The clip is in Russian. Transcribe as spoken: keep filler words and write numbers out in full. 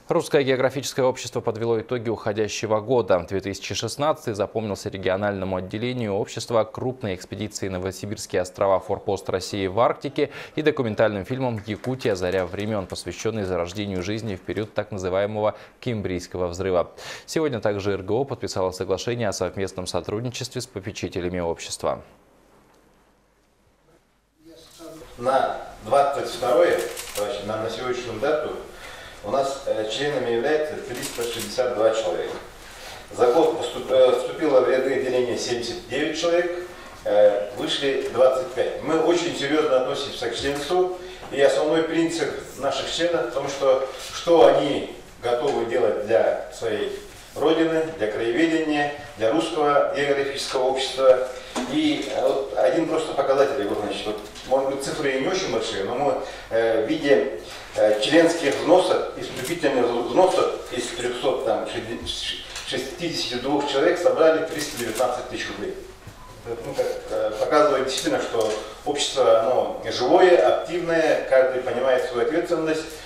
Русское географическое общество подвело итоги уходящего года. две тысячи шестнадцатый запомнился региональному отделению общества, крупной экспедиции на Новосибирские острова, форпост России в Арктике и документальным фильмом «Якутия. Заря времен», посвященный зарождению жизни в период так называемого Кембрийского взрыва. Сегодня также эр гэ о подписало соглашение о совместном сотрудничестве с попечителями общества. На двадцать второе, на, на сегодняшнюю дату, у нас э, членами является триста шестьдесят два человека. За год поступ, э, вступило в ряды отделения семьдесят девять человек, э, вышли двадцать пять. Мы очень серьезно относимся к членству, и основной принцип наших членов в том, что, что они готовы делать для своей родины, для краеведения, для русского географического общества. И вот один просто показатель, Егор Иванович, вот, может быть, цифры и не очень большие, но мы э, в виде э, членских взносов и вступительных взносов из трёхсот шестидесяти двух человек собрали триста девятнадцать тысяч рублей. Это, ну, как, э, показывает действительно, что общество оно живое, активное, каждый понимает свою ответственность.